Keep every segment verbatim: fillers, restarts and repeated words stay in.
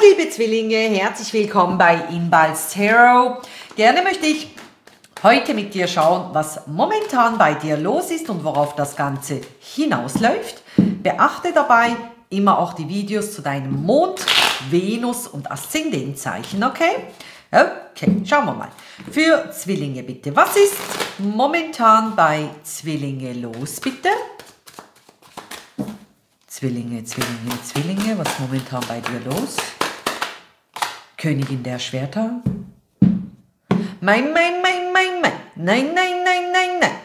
liebe Zwillinge, herzlich willkommen bei Inballs Tarot. Gerne möchte ich heute mit dir schauen, was momentan bei dir los ist und worauf das Ganze hinausläuft. Beachte dabei immer auch die Videos zu deinem Mond, Venus und Aszendentzeichen, okay? Okay, schauen wir mal. Für Zwillinge bitte. Was ist momentan bei Zwillinge los, bitte? Zwillinge, Zwillinge, Zwillinge, was ist momentan bei dir los? Königin der Schwerter. Mein, mein, mein, mein, mein. Nein, nein, nein, nein, nein.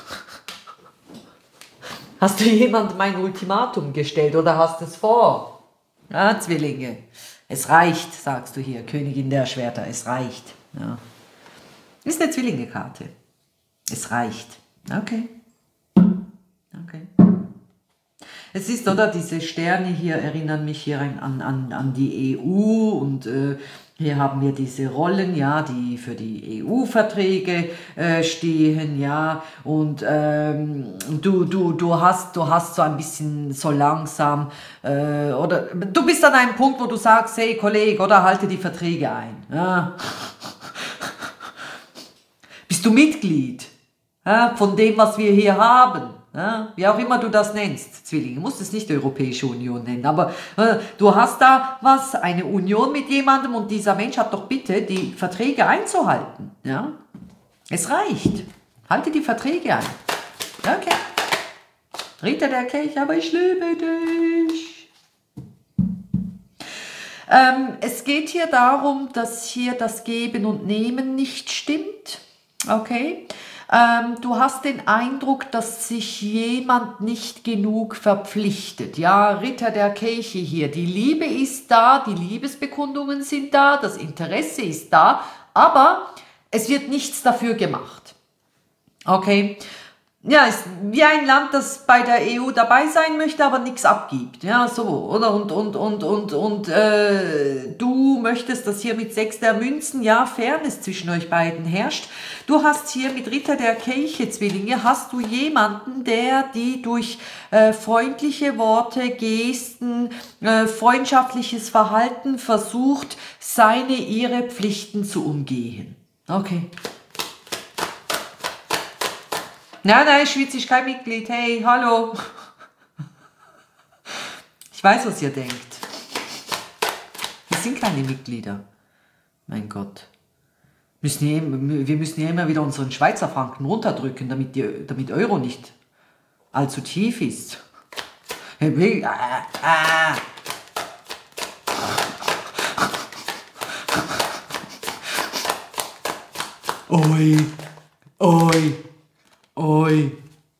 Hast du jemand mein Ultimatum gestellt oder hast es vor? Ah, Zwillinge. Es reicht, sagst du hier, Königin der Schwerter. Es reicht. Ja. Ist eine Zwillinge-Karte. Es reicht. Okay. Okay. Es ist, oder, diese Sterne hier erinnern mich hier an, an, an die E U und äh, hier haben wir diese Rollen, ja, die für die E U-Verträge äh, stehen, ja, und ähm, du, du, du, hast, du hast so ein bisschen so langsam, äh, oder du bist an einem Punkt, wo du sagst, hey Kollege, oder halte die Verträge ein. Ja. Bist du Mitglied, ja, von dem, was wir hier haben? Ja, wie auch immer du das nennst, Zwillinge, du musst es nicht Europäische Union nennen, aber äh, du hast da was, eine Union mit jemandem und dieser Mensch hat doch bitte die Verträge einzuhalten. Ja? Es reicht. Halte die Verträge ein. Okay. Ritter der Kelch, aber ich liebe dich. Ähm, es geht hier darum, dass hier das Geben und Nehmen nicht stimmt. Okay. Ähm, du hast den Eindruck, dass sich jemand nicht genug verpflichtet. Ja, Ritter der Kelche hier. Die Liebe ist da, die Liebesbekundungen sind da, das Interesse ist da, aber es wird nichts dafür gemacht. Okay? Ja, ist wie ein Land, das bei der E U dabei sein möchte, aber nichts abgibt. Ja, so, oder? Und, und, und, und, und äh, du möchtest, dass hier mit sechs der Münzen, ja, Fairness zwischen euch beiden herrscht. Du hast hier mit Ritter der Kelche, Zwillinge, hast du jemanden, der die durch äh, freundliche Worte, Gesten, äh, freundschaftliches Verhalten versucht, seine, ihre Pflichten zu umgehen. Okay. Nein, nein, Schweiz ist kein Mitglied. Hey, hallo. Ich weiß, was ihr denkt. Wir sind keine Mitglieder. Mein Gott. Müssen hier, wir müssen ja immer wieder unseren Schweizer Franken runterdrücken, damit, die, damit Euro nicht allzu tief ist. Hey, ah, ah. Oi, oi. Oi.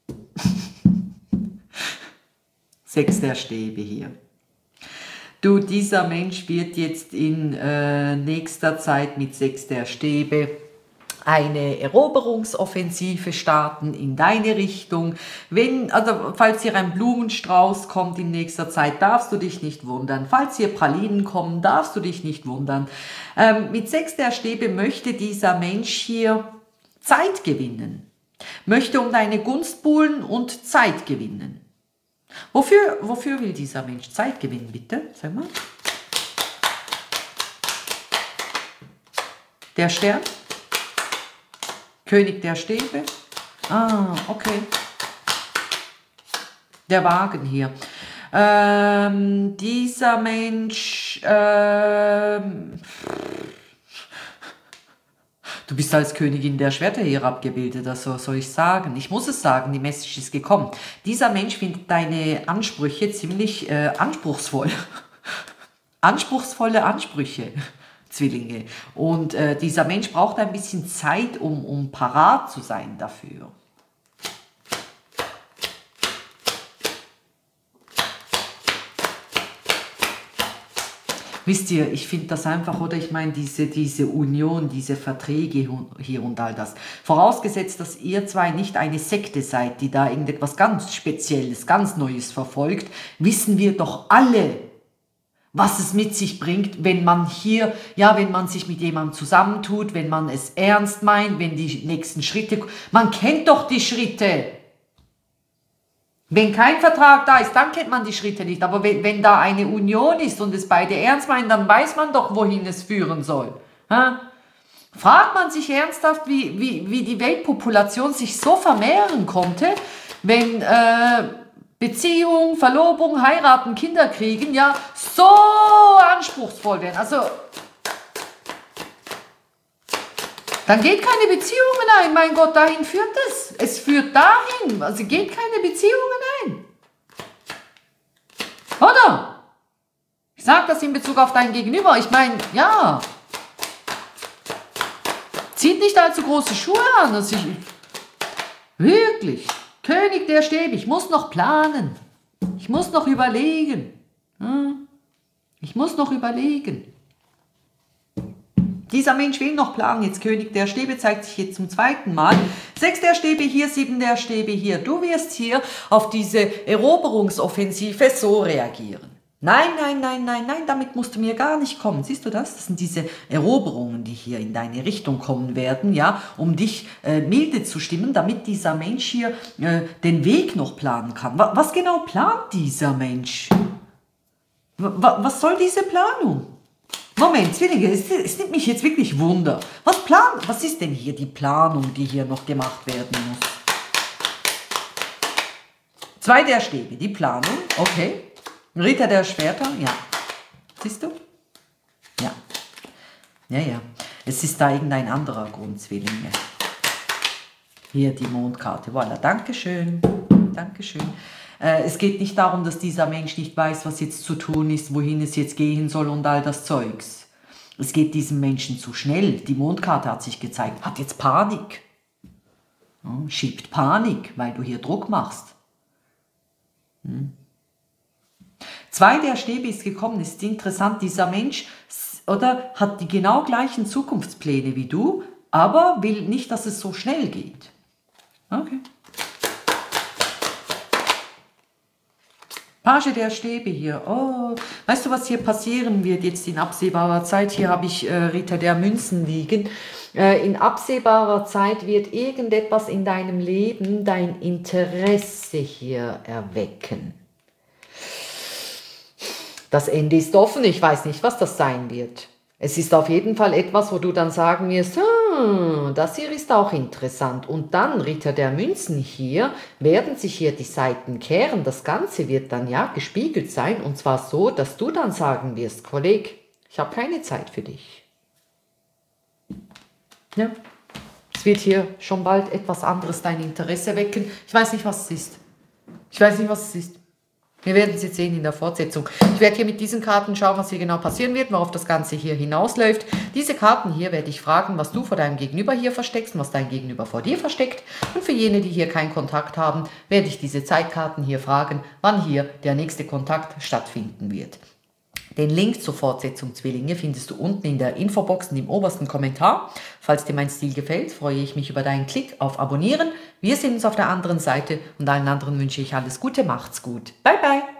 Sechs der Stäbe hier. Du, dieser Mensch wird jetzt in äh, nächster Zeit mit Sechs der Stäbe eine Eroberungsoffensive starten in deine Richtung. Wenn, also falls hier ein Blumenstrauß kommt in nächster Zeit, darfst du dich nicht wundern. Falls hier Pralinen kommen, darfst du dich nicht wundern. Ähm, mit Sechs der Stäbe möchte dieser Mensch hier Zeit gewinnen. Möchte um deine Gunst buhlen und Zeit gewinnen. Wofür, wofür will dieser Mensch Zeit gewinnen, bitte? Sag mal. Der Stern. König der Stäbe. Ah, okay. Der Wagen hier. Ähm, dieser Mensch... Ähm, Du bist als Königin der Schwerter hier abgebildet, das soll ich sagen. Ich muss es sagen, die Message ist gekommen. Dieser Mensch findet deine Ansprüche ziemlich äh, anspruchsvoll. Anspruchsvolle Ansprüche, Zwillinge. Und äh, dieser Mensch braucht ein bisschen Zeit, um, um parat zu sein dafür. Wisst ihr, ich finde das einfach, oder ich meine, diese, diese Union, diese Verträge hier und all das. Vorausgesetzt, dass ihr zwei nicht eine Sekte seid, die da irgendetwas ganz Spezielles, ganz Neues verfolgt, wissen wir doch alle, was es mit sich bringt, wenn man hier, ja, wenn man sich mit jemandem zusammentut, wenn man es ernst meint, wenn die nächsten Schritte, man kennt doch die Schritte. Wenn kein Vertrag da ist, dann kennt man die Schritte nicht. Aber wenn, wenn da eine Union ist und es beide ernst meinen, dann weiß man doch, wohin es führen soll. Ha? Fragt man sich ernsthaft, wie, wie, wie die Weltpopulation sich so vermehren konnte, wenn äh, Beziehung, Verlobung, heiraten, Kinder kriegen, ja, so anspruchsvoll werden. Also, dann geht keine Beziehungen ein. Mein Gott, dahin führt es. Es führt dahin. Also geht keine Beziehungen ein. Oder? Ich sage das in Bezug auf dein Gegenüber. Ich meine, ja. Zieht nicht allzu große Schuhe an. Dass ich, wirklich. König der Stäbe. Ich muss noch planen. Ich muss noch überlegen. Ich muss noch überlegen. Dieser Mensch will noch planen. Jetzt König der Stäbe zeigt sich jetzt zum zweiten Mal. Sechs der Stäbe hier, sieben der Stäbe hier. Du wirst hier auf diese Eroberungsoffensive so reagieren. Nein, nein, nein, nein, nein, damit musst du mir gar nicht kommen. Siehst du das? Das sind diese Eroberungen, die hier in deine Richtung kommen werden, ja, um dich äh, milde zu stimmen, damit dieser Mensch hier äh, den Weg noch planen kann. Was, was genau plant dieser Mensch? Was, was soll diese Planung? Moment, Zwillinge, es, es nimmt mich jetzt wirklich Wunder. Was plant, was ist denn hier die Planung, die hier noch gemacht werden muss? Zwei der Stäbe, die Planung, okay. Ritter der Schwerter, ja. Siehst du? Ja. Ja, ja. Es ist da irgendein anderer Grund, Zwillinge. Hier die Mondkarte, voilà, Dankeschön. Dankeschön. Äh, es geht nicht darum, dass dieser Mensch nicht weiß, was jetzt zu tun ist, wohin es jetzt gehen soll und all das Zeugs. Es geht diesem Menschen zu schnell. Die Mondkarte hat sich gezeigt, hat jetzt Panik. Hm, schiebt Panik, weil du hier Druck machst. Hm. Zwei der Stäbe ist gekommen, ist interessant, dieser Mensch oder, hat die genau gleichen Zukunftspläne wie du, aber will nicht, dass es so schnell geht. Okay. Page der Stäbe hier. Oh, weißt du, was hier passieren wird jetzt in absehbarer Zeit? Hier habe ich äh, Ritter der Münzen liegen. Äh, in absehbarer Zeit wird irgendetwas in deinem Leben dein Interesse hier erwecken. Das Ende ist offen. Ich weiß nicht, was das sein wird. Es ist auf jeden Fall etwas, wo du dann sagen wirst, hm, das hier ist auch interessant. Und dann, Ritter der Münzen hier, werden sich hier die Seiten kehren. Das Ganze wird dann ja gespiegelt sein. Und zwar so, dass du dann sagen wirst, Kollege, ich habe keine Zeit für dich. Ja, es wird hier schon bald etwas anderes dein Interesse wecken. Ich weiß nicht, was es ist. Ich weiß nicht, was es ist. Wir werden es jetzt sehen in der Fortsetzung. Ich werde hier mit diesen Karten schauen, was hier genau passieren wird, worauf das Ganze hier hinausläuft. Diese Karten hier werde ich fragen, was du vor deinem Gegenüber hier versteckst und was dein Gegenüber vor dir versteckt. Und für jene, die hier keinen Kontakt haben, werde ich diese Zeitkarten hier fragen, wann hier der nächste Kontakt stattfinden wird. Den Link zur Fortsetzung, Zwillinge, findest du unten in der Infobox und im obersten Kommentar. Falls dir mein Stil gefällt, freue ich mich über deinen Klick auf Abonnieren. Wir sehen uns auf der anderen Seite und allen anderen wünsche ich alles Gute, macht's gut. Bye, bye.